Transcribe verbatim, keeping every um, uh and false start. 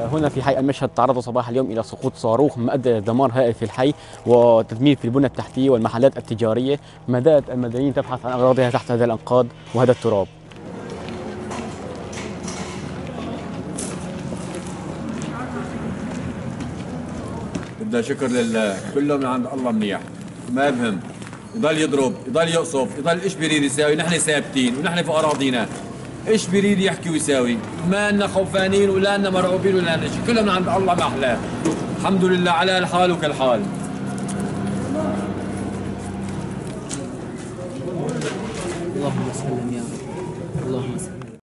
هنا في حي المشهد تعرض صباح اليوم إلى سقوط صاروخ ما أدى إلى دمار هائل في الحي وتدمير في البنى التحتية والمحلات التجارية. ما زالت المدنيين تبحث عن أغراضها تحت هذه الأنقاض وهذا التراب. بدنا شكر لله، كله من عند الله منيح، ما بهم يضل يضرب، يضل يقصف، يضل ايش بريد يساوي، نحن ثابتين ونحن في اراضينا. ايش بريد يحكي ويساوي؟ ما لنا خوفانين ولا لنا مرعوبين ولا لنا شيء، كله من عند الله ما احلاه. الحمد لله على الحال وكالحال. اللهم سلم يا رب.